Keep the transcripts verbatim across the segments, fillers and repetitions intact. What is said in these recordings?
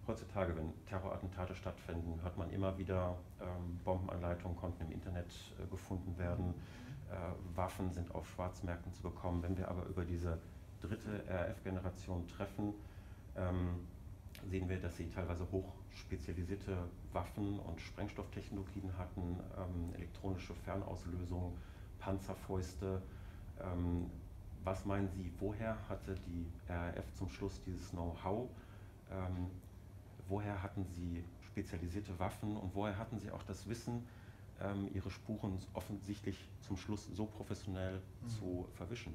heutzutage, wenn Terrorattentate stattfinden, hört man immer wieder, ähm, Bombenanleitungen konnten im Internet äh, gefunden werden, äh, Waffen sind auf Schwarzmärkten zu bekommen. Wenn wir aber über diese dritte R A F-Generation treffen, ähm, sehen wir, dass sie teilweise hochspezialisierte Waffen- und Sprengstofftechnologien hatten, ähm, elektronische Fernauslösung, Panzerfäuste. Ähm, was meinen Sie, woher hatte die R A F zum Schluss dieses Know-how? Ähm, woher hatten sie spezialisierte Waffen und woher hatten sie auch das Wissen, ähm, ihre Spuren offensichtlich zum Schluss so professionell mhm. zu verwischen?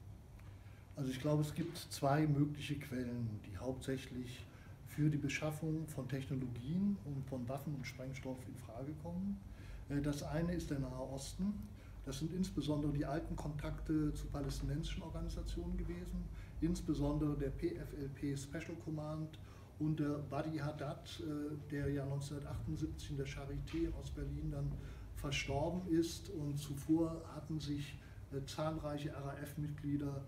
Also ich glaube, es gibt zwei mögliche Quellen, die hauptsächlich für die Beschaffung von Technologien und von Waffen und Sprengstoff in Frage kommen. Das eine ist der Nahe Osten. Das sind insbesondere die alten Kontakte zu palästinensischen Organisationen gewesen, insbesondere der P F L P Special Command und der Wadi Haddad, der ja neunzehnhundertachtundsiebzig in der Charité aus Berlin dann verstorben ist. Und zuvor hatten sich zahlreiche R A F-Mitglieder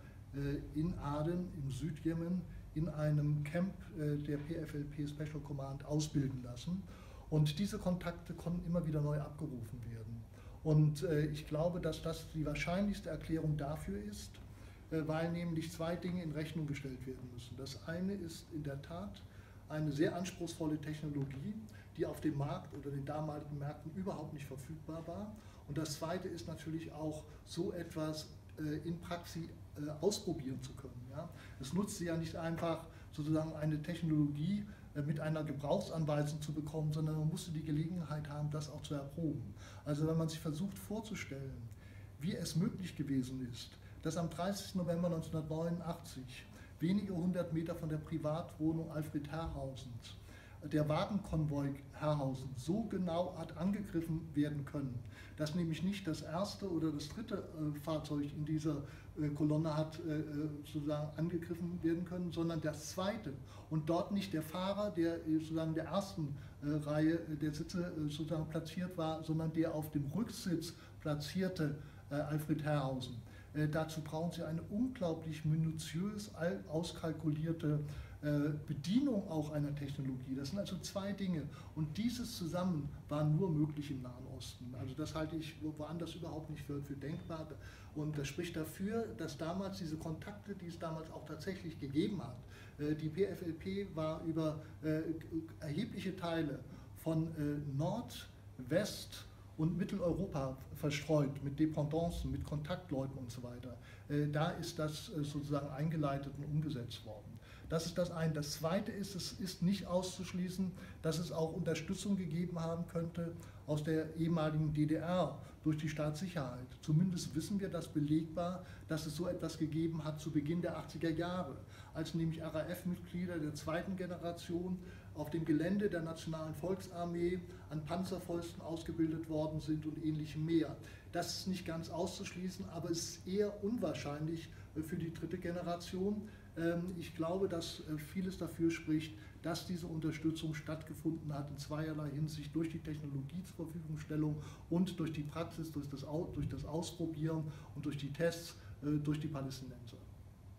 in Aden im Südjemen in einem Camp der P F L P Special Command ausbilden lassen. Und diese Kontakte konnten immer wieder neu abgerufen werden. Und ich glaube, dass das die wahrscheinlichste Erklärung dafür ist, weil nämlich zwei Dinge in Rechnung gestellt werden müssen. Das eine ist in der Tat eine sehr anspruchsvolle Technologie, die auf dem Markt oder den damaligen Märkten überhaupt nicht verfügbar war. Und das zweite ist natürlich auch so etwas in Praxis ausprobieren zu können. Ja? Es nutzt ja nicht einfach sozusagen eine Technologie mit einer Gebrauchsanweisung zu bekommen, sondern man musste die Gelegenheit haben, das auch zu erproben. Also wenn man sich versucht vorzustellen, wie es möglich gewesen ist, dass am dreißigsten November neunzehnhundertneunundachtzig, wenige hundert Meter von der Privatwohnung Alfred Herrhausens, der Wagenkonvoi Herrhausen so genau hat angegriffen werden können, dass nämlich nicht das erste oder das dritte äh, Fahrzeug in dieser äh, Kolonne hat äh, sozusagen angegriffen werden können, sondern das zweite und dort nicht der Fahrer, der sozusagen der ersten äh, Reihe der Sitze äh, sozusagen platziert war, sondern der auf dem Rücksitz platzierte äh, Alfred Herrhausen. Äh, dazu brauchen Sie eine unglaublich minutiös auskalkulierte Bedienung auch einer Technologie. Das sind also zwei Dinge und dieses zusammen war nur möglich im Nahen Osten. Also das halte ich woanders überhaupt nicht für, für denkbar und das spricht dafür, dass damals diese Kontakte, die es damals auch tatsächlich gegeben hat, die P F L P war über erhebliche Teile von Nord-, West- und Mitteleuropa verstreut, mit Dependancen, mit Kontaktleuten und so weiter. Da ist das sozusagen eingeleitet und umgesetzt worden. Das ist das eine. Das zweite ist, es ist nicht auszuschließen, dass es auch Unterstützung gegeben haben könnte aus der ehemaligen D D R durch die Staatssicherheit. Zumindest wissen wir das belegbar, dass es so etwas gegeben hat zu Beginn der achtziger Jahre, als nämlich R A F-Mitglieder der zweiten Generation auf dem Gelände der Nationalen Volksarmee an Panzerfäusten ausgebildet worden sind und ähnlichem mehr. Das ist nicht ganz auszuschließen, aber es ist eher unwahrscheinlich für die dritte Generation. Ich glaube, dass vieles dafür spricht, dass diese Unterstützung stattgefunden hat in zweierlei Hinsicht durch die Technologie zur Verfügungstellung und durch die Praxis, durch das, durch das Ausprobieren und durch die Tests durch die Palästinenser.